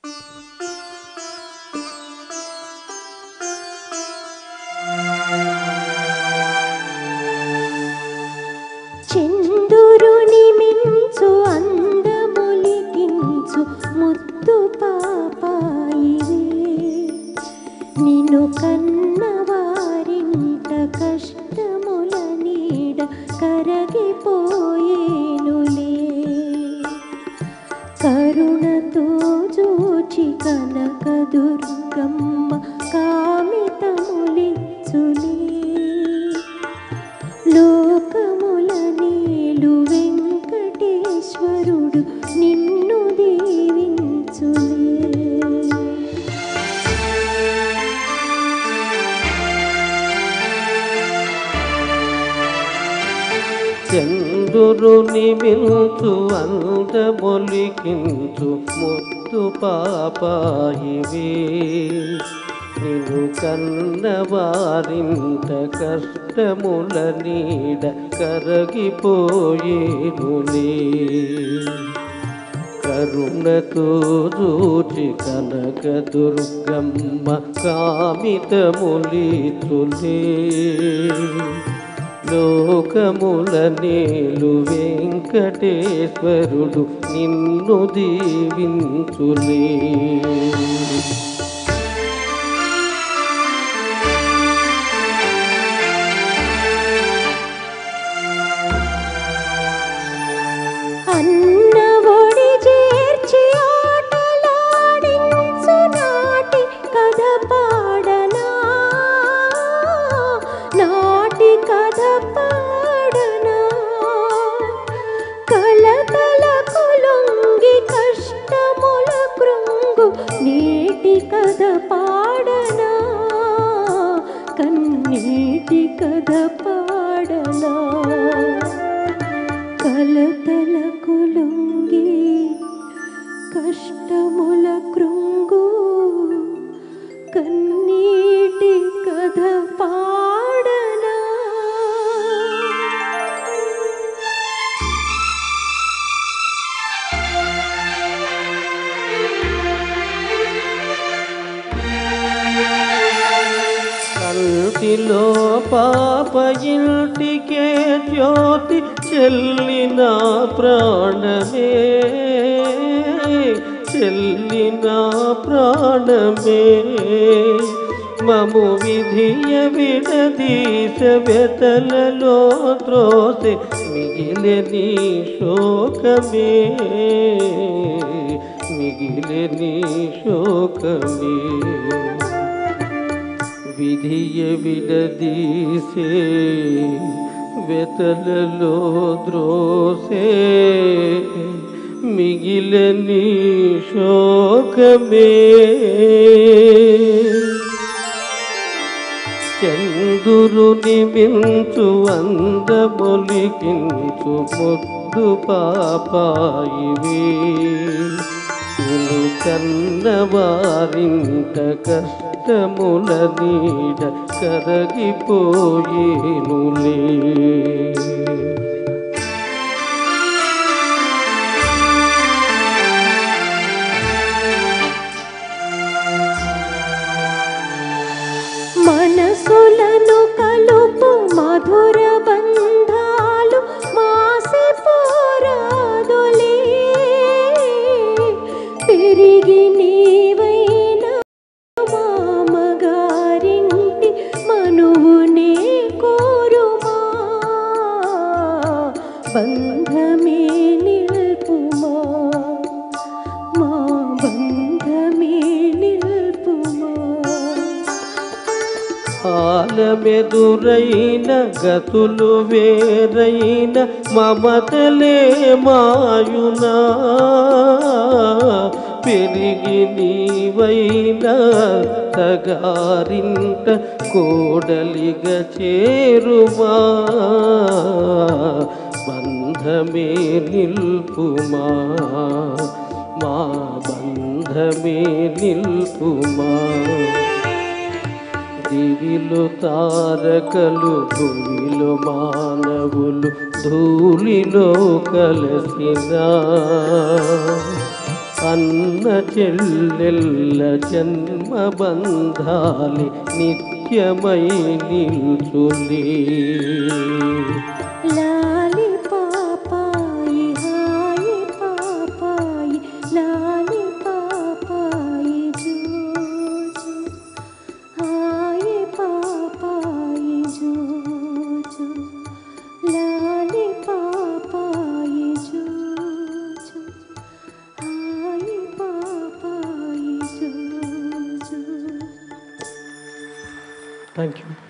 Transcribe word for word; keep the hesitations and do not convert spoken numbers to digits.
చందురుని మించు అందములికించు ముద్దు పాపాయివే, నిన్ను కన్నవారింట కష్టముల నీడ కరగిపోయేనులే. కరుణతో జూచి కనక దుర్గమ్మ కామితములిచ్చులే. లోకముల నీలు వెంకటేశ్వరుడు నిన్ను దీవించులే. చంద్రుని మించు అందమొలికించు ముద్దు పాపాయివే, నిన్ను కన్నవారింట కష్టముల నీడ కరగిపోయేనులే. కరుణతో జూచి కనక దుర్గమ్మ కామితములిచ్చులే. లోకముల నేలు వెంకటేశ్వరుడు నిన్ను దీవించులే. అన్న ఒడి చేర్చి ఆటలాడించు నాటి కథ పాడనా, నాటి కథ పాడనా. కలతలకు లొంగి కష్టముల కృంగు నేటి కథ పాడనా, కన్నీటి కథ పాడనా. కలతలకు లొంగి కష్టముల కృంగు కన్నీటి కథ పాడనా. కంటిలో పాప ఇంటికే జ్యోతి చెల్లిన ప్రాణమే, చెల్లిన ప్రాణమే. మము విధియ విడదీస వెతలలో త్రోసె మిగిలే నీ శోకమే, మిగిలే నీ శోకమే. విధియ విడదీసే వెతలలో ద్రోసే మిగిలని శోకమే. చందురుని మించు అందమొలికించు ముద్దు పాపాయివే, నిన్ను కన్నవారింట కష్టముల నీడ కరగిపోయేనులే. మనసులను కలుపు మధుర బంధాలు మాసిపోరాదులే. పెరిగి నీవైనా మామగారింటి మనువునే కోరుమా, బంధమే నిల్పుమా, మా బంధమే నిల్పుమా. కాలమెదురైన గతులు వేరైన మమతలే మాయునా, పెరిగి నీవైనా తగారింట కోడలిగా చేరుమా, బంధమే నిల్పుమా, మా బంధమే నిల్పుమా. దివిలో తారకలు భూమిలో మానవులు ధూళిలో కలసిన అన్న చెల్లెల్ల జన్మబంధాలి నిత్యమై నిల్చులే. లాలి పాపాయి హాయి పాపాయి లాలి పాపాయి జోజో హాయి పాపాయి జోజో లాలి పాపాయి జోజో హాయి పాపాయి జోజో. Thank you.